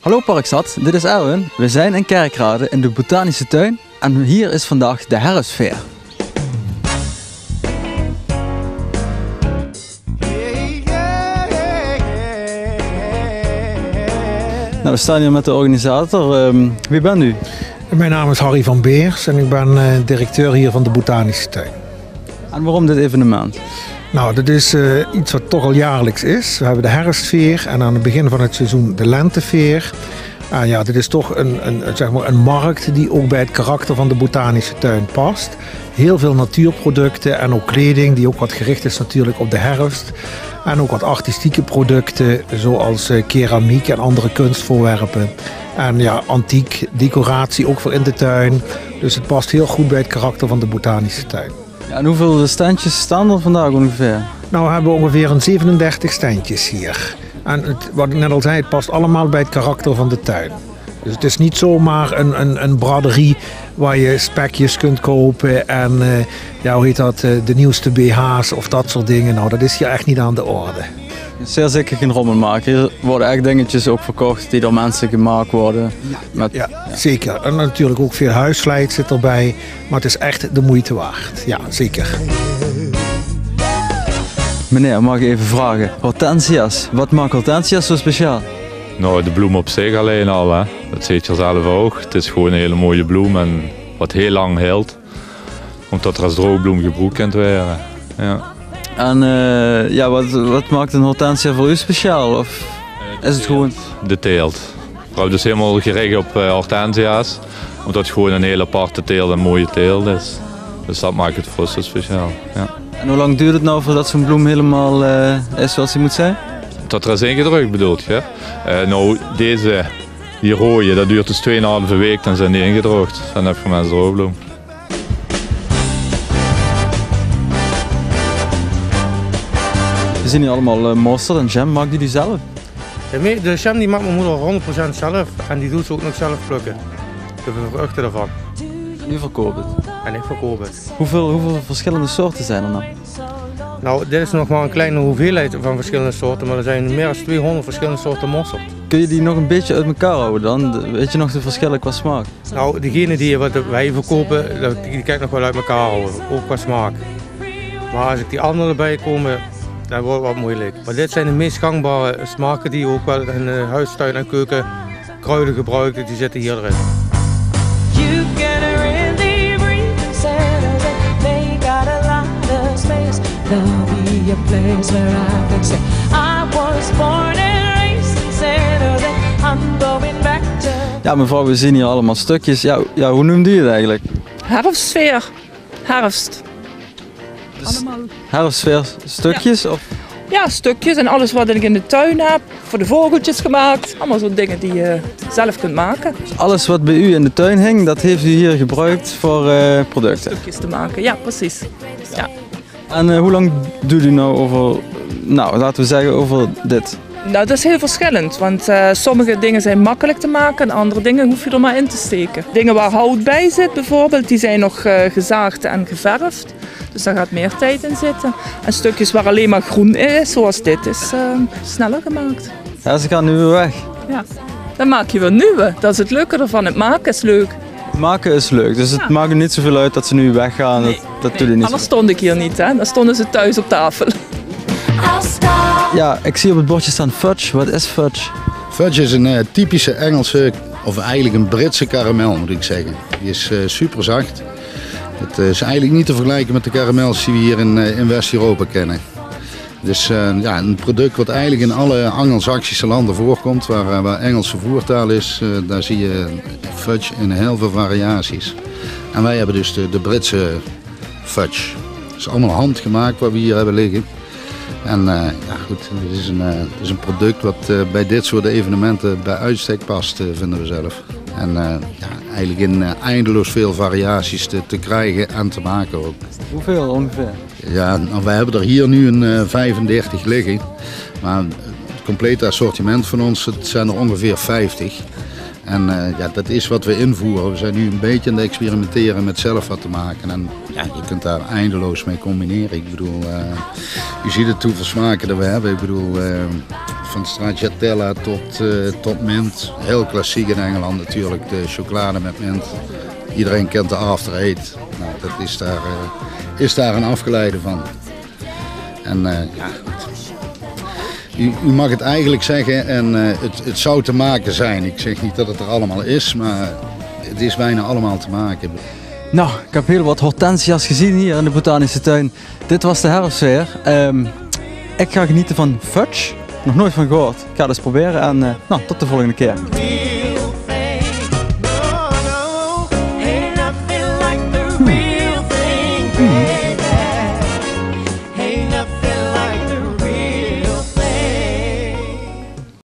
Hallo Parkstad, dit is Erwin. We zijn in Kerkrade in de Botanische Tuin en hier is vandaag de herfstfair. Nou, we staan hier met de organisator. Wie bent u? Mijn naam is Harry van Beers en ik ben directeur hier van de Botanische Tuin. En waarom dit evenement? Nou, dat is iets wat toch al jaarlijks is. We hebben de herfstveer en aan het begin van het seizoen de lenteveer. Ja, dit is toch een markt die ook bij het karakter van de Botanische Tuin past. Heel veel natuurproducten en ook kleding die ook wat gericht is natuurlijk op de herfst. En ook wat artistieke producten zoals keramiek en andere kunstvoorwerpen. En ja, antiek decoratie ook voor in de tuin. Dus het past heel goed bij het karakter van de Botanische Tuin. Ja, en hoeveel standjes staan er vandaag ongeveer? Nou, we hebben ongeveer een 37 standjes hier. En wat ik net al zei, het past allemaal bij het karakter van de tuin. Dus het is niet zomaar een braderie waar je spekjes kunt kopen en de nieuwste BH's of dat soort dingen. Nou, dat is hier echt niet aan de orde. Zeer zeker geen rommel maken. Hier worden echt dingetjes ook verkocht die door mensen gemaakt worden. Ja, zeker. En natuurlijk ook veel huisslijt zit erbij. Maar het is echt de moeite waard. Ja, zeker. Meneer, mag ik even vragen? Hortensia's. Wat maakt hortensia's zo speciaal? Nou, de bloem op zich alleen al, hè. Dat ziet je zelf ook. Het is gewoon een hele mooie bloem en wat heel lang heelt. Omdat er als droogbloem gebroed kunt worden. Ja. En wat maakt een hortensia voor u speciaal? Of is het gewoon... De teelt. We hebben dus helemaal gericht op hortensia's. Omdat het gewoon een hele aparte teelt en mooie teelt is. Dus dat maakt het voor ons zo speciaal. Ja. En hoe lang duurt het nou voordat zo'n bloem helemaal is zoals hij moet zijn? Dat er is ingedrukt bedoelt je? Nou, deze, die rode, dat duurt dus 2,5 week, dan zijn die ingedroogd. Dan heb je mensen droogbloem. We zien hier allemaal mosterd en jam. Maakt u die zelf? De jam die maakt mijn moeder 100% zelf en die doet ze ook nog zelf plukken. De vruchten ervan. En u verkoopt het? En ik verkoop het. Hoeveel verschillende soorten zijn er dan? Nou, dit is nog maar een kleine hoeveelheid van verschillende soorten, maar er zijn meer dan 200 verschillende soorten mosterd. Kun je die nog een beetje uit elkaar houden dan? Weet je nog de verschillen qua smaak? Nou, degene die wij verkopen, die kan ik nog wel uit elkaar houden, ook qua smaak. Maar als ik die andere erbij komen, dan wordt het wat moeilijk. Maar dit zijn de meest gangbare smaken die je ook wel in huistuin en keuken kruiden gebruiken, die zitten hier erin. Ja, mevrouw, we zien hier allemaal stukjes. Ja, hoe noemt u het eigenlijk? Herfstfeer. Herfst. Dus herfstfeer stukjes? Of? Ja, stukjes en alles wat ik in de tuin heb. Voor de vogeltjes gemaakt. Allemaal zo'n dingen die je zelf kunt maken. Dus alles wat bij u in de tuin hing, dat heeft u hier gebruikt voor producten? Stukjes te maken, ja precies. Ja. En hoe lang doet u nou over, laten we zeggen over dit? Nou, dat is heel verschillend, want sommige dingen zijn makkelijk te maken en andere dingen hoef je er maar in te steken. Dingen waar hout bij zit bijvoorbeeld, die zijn nog gezaagd en geverfd. Dus daar gaat meer tijd in zitten. En stukjes waar alleen maar groen is, zoals dit, is sneller gemaakt. Ja, ze gaan nu weer weg. Ja, dan maak je weer nieuwe. Dat is het leuke ervan, het maken is leuk. Maken is leuk, dus het maakt er niet zoveel uit dat ze nu weggaan. Nee, dat doet er niet. Anders stond ik hier niet, hè? Dan stonden ze thuis op tafel. Ja, ik zie op het bordje staan fudge. Wat is fudge? Fudge is een typische Engelse, of eigenlijk een Britse karamel moet ik zeggen. Die is super zacht. Het is eigenlijk niet te vergelijken met de karamels die we hier in West-Europa kennen. Dus een product wat eigenlijk in alle Anglo-Saxische landen voorkomt, waar Engelse voertaal is, daar zie je fudge in heel veel variaties. En wij hebben dus de Britse fudge. Het is allemaal handgemaakt wat we hier hebben liggen. En het is een product wat bij dit soort evenementen bij uitstek past, vinden we zelf. En eigenlijk in eindeloos veel variaties te krijgen en te maken ook. Hoeveel ongeveer? Ja, nou, wij hebben er hier nu een 35 liggen. Maar het complete assortiment van ons, het zijn er ongeveer 50. En dat is wat we invoeren. We zijn nu een beetje aan het experimenteren met zelf wat te maken. En je kunt daar eindeloos mee combineren. Ik bedoel, je ziet het hoeveel smaken dat we hebben. Ik bedoel, van stracciatella tot mint. Heel klassiek in Engeland natuurlijk, de chocolade met mint. Iedereen kent de After Eight. Nou, dat is daar een afgeleide van. En ja, u mag het eigenlijk zeggen en het zou te maken zijn. Ik zeg niet dat het er allemaal is, maar het is bijna allemaal te maken. Nou, ik heb heel wat hortensia's gezien hier in de botanische tuin. Dit was de herfstweer. Ik ga genieten van fudge. Nog nooit van gehoord. Ik ga het eens proberen en tot de volgende keer.